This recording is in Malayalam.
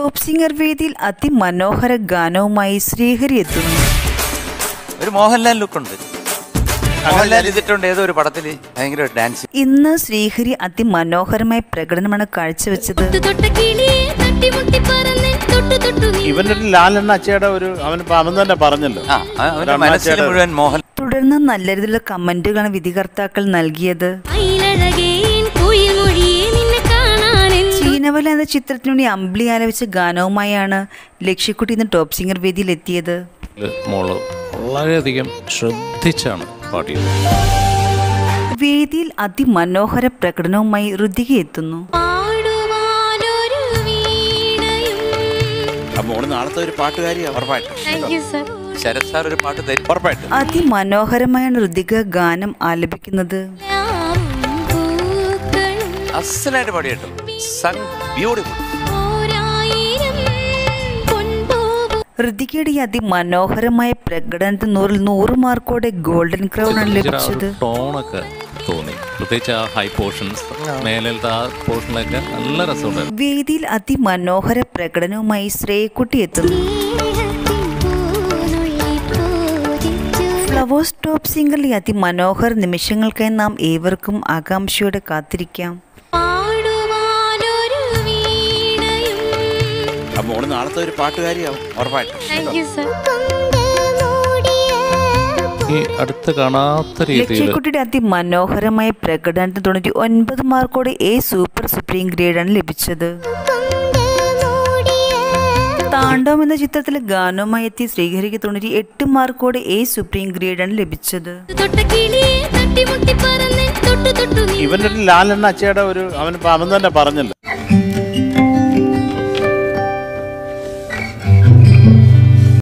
ടോപ്പ് സിംഗർ വേദിയിൽ അതിമനോഹര ഗാനവുമായി ശ്രീഹരി എത്തുന്നു. ഒരു മോഹൻലാൽ ലുക്കുണ്ട്. മോഹൻലാൽ ഇതിട്ടുണ്ട് ഏതോ ഒരു പടത്തില് ഭയങ്കര ഡാൻസ്. ഇന്ന് ശ്രീഹരി അതിമനോഹരമായ പ്രകടനമാണ് കാഴ്ചവെച്ചത്. ഇവന്റെ ലാലെണ്ണ അച്ചയുടെ ഒരു അവൻ തന്നെ പറഞ്ഞല്ലോ, മനസ്സിൽ മുഴുവൻ മോഹൻ. തുടർന്ന് നല്ല രീതിയിലുള്ള കമന്റുകളാണ് വിധികർത്താക്കൾ നൽകിയത്. ചീനവല എന്ന ചിത്രത്തിനുവേണ്ടി അമ്പിളി ആലപിച്ച ഗാനവുമായാണ് ലക്ഷ്യക്കുട്ടി ഇന്ന് ടോപ്പ് സിംഗർ വേദിയിൽ എത്തിയത്. മോള് വളരെയധികം ശ്രദ്ധിച്ചാണ് പാടിയത്. വേദിയിൽ അതിമനോഹര പ്രകടനവുമായി ഋതിക എത്തുന്നു. നാളത്തെ ഒരു പാട്ടുകാരിയാണ് ഉറപ്പായിട്ടും. അതിമനോഹരമായാണ് ഋതിക ഗാനം ആലപിക്കുന്നത്. അസലായിട്ട് പാടിയിട്ടു. ഋതികയുടെ ഈ അതിമനോഹരമായ പ്രകടനത്തിന് 100 മാർക്കോടെ ഗോൾഡൻ ക്രൗൺ ആണ് ലഭിച്ചത്. ടോണൊക്കെ തോന്നി, പ്രത്യേകിച്ച് ആ ഹൈ പോർഷൻസ്, മേലത്തെ ആ പോർഷനൊക്കെ നല്ല രസമുണ്ട്. വേദിയിൽ അതിമനോഹര പ്രകടനവുമായി ശ്രേയക്കുട്ടി എത്തുന്നു. ഫ്ലവേഴ്സ് ടോപ്പ് സിംഗറിലെ അതിമനോഹര നിമിഷങ്ങൾക്കായി നാം ഏവർക്കും ആകാംക്ഷയോടെ കാത്തിരിക്കാം. നാളത്തെ ഒരു പാട്ടുകാരിയാവും ഉറപ്പായിട്ടും. ഈ അടുത്ത് കാണാത്ത രീതിയിൽ ലക്ഷ്യക്കുട്ടിയുടെ അതിമനോഹരമായ പ്രകടനത്തിന് 99 മാർക്കോടെ എ സൂപ്പർ സുപ്രീം ഗ്രേഡാണ് ലഭിച്ചത്. താണ്ഡവം എന്ന ചിത്രത്തിലെ ഗാനവുമായി എത്തി ശ്രീഹരിക്ക് 98 മാർക്കോടെ എ സുപ്രീം ഗ്രേഡാണ് ലഭിച്ചത്. ഇവന്റെ ലാലെണ്ണ അച്ചയുടെ ഒരു അവൻ തന്നെ പറഞ്ഞല്ലോ.